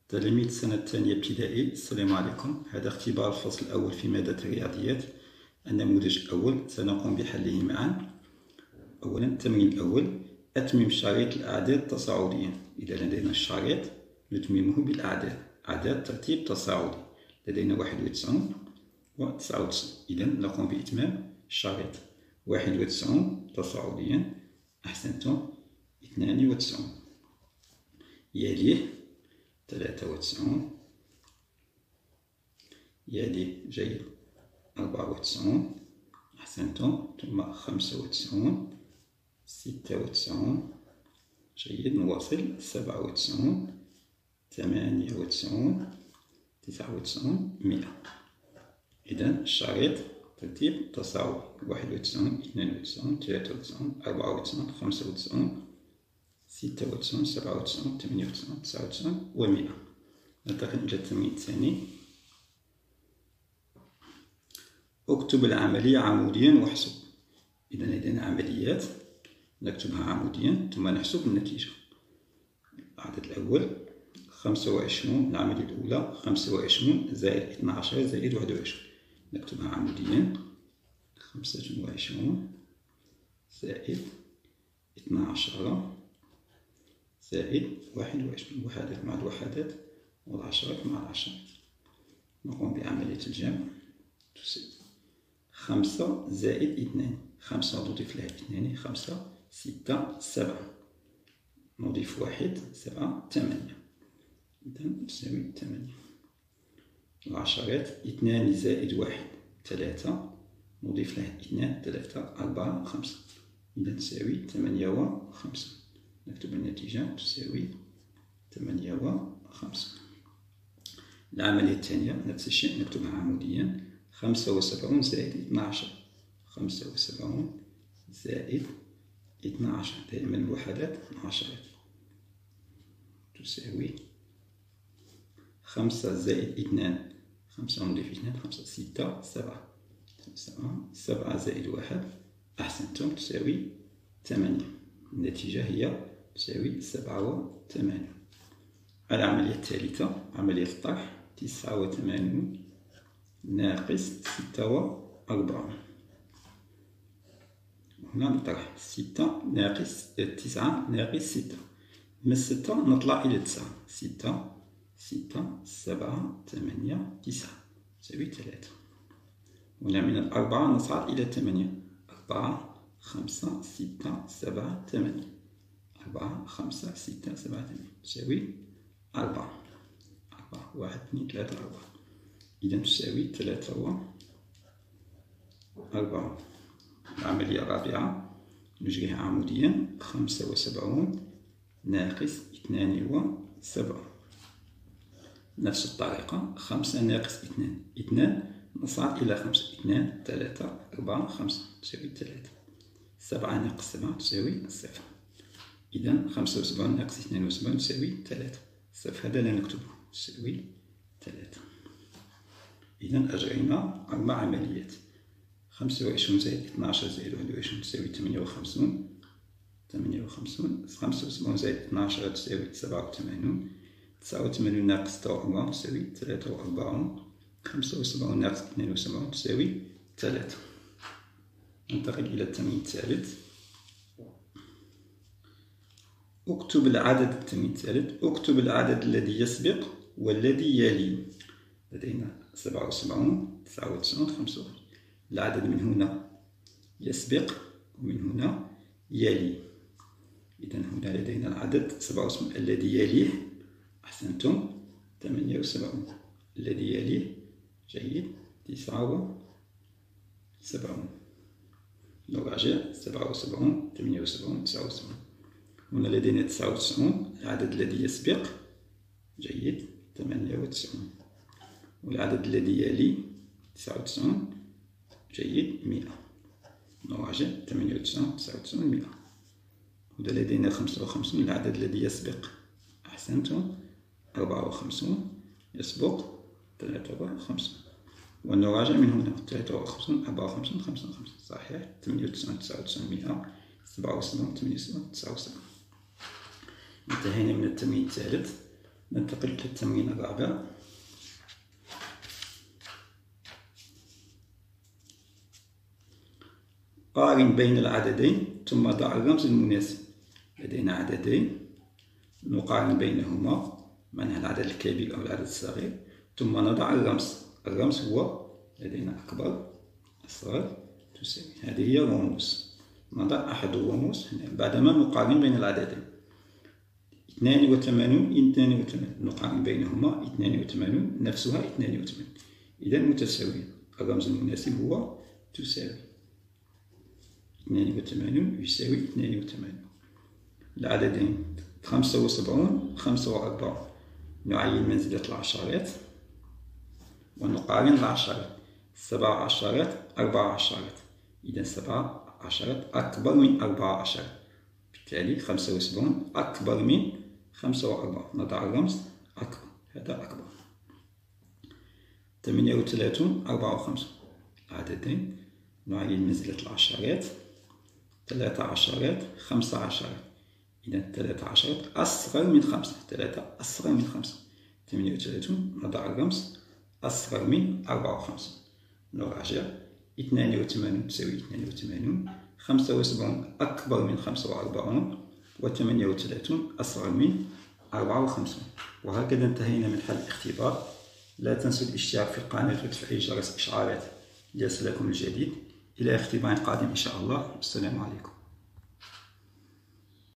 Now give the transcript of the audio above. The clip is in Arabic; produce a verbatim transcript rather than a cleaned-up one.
تلاميذ السنة الثانية ابتدائي، السلام عليكم. هذا اختبار الفصل الأول في مادة الرياضيات. النموذج الأول سنقوم بحله معا. أولا التمرين الأول: أتمم شريط الأعداد تصاعديا. إذا لدينا الشريط نتممه بالأعداد، أعداد ترتيب تصاعدي. لدينا واحد وتسعون و تسعة وتسعين. إذا نقوم بإتمام الشريط. واحد وتسعون تصاعديا، أحسنتم. اثنان وتسعون يليه ثلاثة وتسعون، يليه جيد أربعة وتسعون، أحسنتم. ثم خمسة وتسعون، ستة وتسعون، جيد. نواصل. سبعة وتسعون، ثمانية وتسعون، تسعة وتسعون، مئة. إذا الشريط ترتيب تصاعدي: واحد وتسعون، اثنان وتسعون، ثلاثة وتسعون، أربعة وتسعون، خمسة وتسعون، ستة وتسعون، سبعة وتسعون، ثمانية وتسعون، تسعة وتسعون ومئة. ننتقل إلى التمرين الثاني. اكتب العملية عموديا واحسب. إذا لدينا عمليات نكتبها عموديا ثم نحسب النتيجة. العدد الأول خمسة وعشرون، العملية الأولى خمسة وعشرون زائد اثنا عشر زائد واحد وعشرين. نكتبها عموديا: خمسة وعشرون زائد اثنا عشر زائد واحد وعشرين. وحدات مع الوحدات والعشرات مع العشرات. نقوم بعملية الجمع. تساوي خمسة زائد اثنان، خمسة نضيف لها اثنان، خمسة، ستة، سبعة، نضيف واحد، سبعة، ثمانية. إذا تساوي ثمانية. العشرات: اثنان زائد واحد ثلاثة، نضيف لها اثنان، ثلاثة، أربعة، خمسة. إذا تساوي ثمانية وخمسة. نكتب النتيجة تساوي ثمانية وخمسة. العملية الثانية نفس الشيء نكتبها عموديا: خمسة وسبعون زائد اثنا عشر، خمسة وسبعون زائد اثنا عشر، دائما الوحدات مع عشرات، تساوي خمسة زائد اثنان، خمسة نضيف اثنان، خمسة، ستة، سبعة، سبعة، سبعة زائد واحد، أحسنتم، تساوي ثمانية. النتيجة هي تساوي سبعة وثمانين. العملية الثالثة عملية الطرح: تسعة وثمانون ناقص ستة وأربعون. هنا نطرح ستة ناقص تسعة ناقص ستة. من ستة نطلع إلى تسعة: ستة، ستة، سبعة، ثمانية، تسعة، تساوي ثلاثة. هنا من الأربعة نصعد إلى ثمانية: أربعة، خمسة، ستة، سبعة، ثمانية، أربعة، خمسة، ستة، سبعة، ثمانية، تساوي أربعة. أربعة، واحد، اثنين، ثلاثة، أربعة. إذا تساوي ثلاثة وأربعون. العملية الرابعة نجريها عموديا: خمسة وسبعون ناقص اثنان وسبعون. نفس الطريقة: خمسة ناقص اثنان، اثنان نصعد إلى خمسة، اثنان، ثلاثة، أربعة، خمسة، تساوي ثلاثة. سبعة ناقص سبعة تساوي صفر. إذا خمسة وسبعون ناقص اثنان وسبعون تساوي ثلاثة. صفر هذا لا نكتبه، تساوي ثلاثة. إذا أجرينا أربع عمليات: خمسة وعشرون زائد اثنا عشر زائد واحد وعشرين تساوي ثمانية وخمسون، ثمانية وخمسون. خمسة وسبعون زائد اثنا عشر تساوي سبعة وثمانون، تسعة وثمانون ناقص ستة وأربعون تساوي ثلاثة وأربعون، خمسة وسبعون ناقص اثنان وسبعون تساوي ثلاثة. ننتقل إلى التمرين الثالث. اكتب العدد. التمرين الثالث: اكتب العدد الذي يسبق والذي يلي. لدينا سبعة وسبعون، تسعة وتسعون، خمسة وخمسين. العدد من هنا يسبق ومن هنا يلي. إذا هنا لدينا العدد سبعة وسبعون، الذي يليه، أحسنتم، ثمانية وسبعون. الذي يليه، جيد، تسعة وسبعون. نراجع: سبعة وسبعون، ثمانية وسبعون، تسعة وسبعون. هنا لدينا تسعة وتسعون، العدد الذي يسبق، جيد، ثمانية وتسعون. والعدد الذي يلي تسعة وتسعون، جيد، مئة. نراجع: ثمانية وتسعون، تسعة وتسعون، مئة. هنا لدينا خمسة وخمسون، العدد الذي يسبق، أحسنتم، أربعة وخمسون، يسبق ثلاثة وخمسون. ونراجع من هنا: ثلاثة وخمسون، أربعة وخمسون، خمسة وخمسون، صحيح. ثمانية وتسعون، تسعة وتسعون، مئة. سبعة وسبعون، ثمانية وسبعون، تسعة وسبعون. انتهينا من التمرين الثالث. ننتقل للتمرين الرابع. قارن بين العددين ثم ضع الرمز المناسب. لدينا عددين نقارن بينهما، معناها العدد الكبير أو العدد الصغير، ثم نضع الرمز. الرمز هو لدينا أكبر، أصغر، تساوي. هذه هي الرموز. نضع أحد الرموز بعدما نقارن بين العددين. اثنان وثمانون اثنان وثمانون، نقارن بينهما. اثنان وثمانون نفسها اثنان وثمانون، إذا متساويين. الرمز المناسب هو تساوي. اثنان وثمانون يساوي اثنان وثمانون. العددين خمسة وسبعون خمسة وأربعون، نعين منزلة العشرات ونقارن العشرات. سبع عشرات أربع عشرات، إذا سبع عشرات أكبر من أربع عشرات، بالتالي خمسة وسبعون أكبر من خمسة وأربعون. نضع الرمز أكبر، هذا أكبر. ثمانية وثلاثون أربعة وخمسون، عددين نعين منزلة العشرات. ثلاثة عشرات خمسة عشرات، إذا ثلاثة عشرات أصغر من خمسة، ثلاثة أصغر من خمسة. ثمانية وثلاثون نضع الرمز أصغر من أربعة وخمسين. نراجع. اثنان وثمانون تساوي اثنان وثمانون، خمسة وسبعون أكبر من خمسة وأربعون، وثمانية وثلاثون أصغر من أربعة وخمسين. وهكذا انتهينا من حل الاختبار. لا تنسوا الاشتراك في القناة وتفعيل جرس الإشعارات ليصلكم الجديد. إلى اختبار قادم إن شاء الله. السلام عليكم.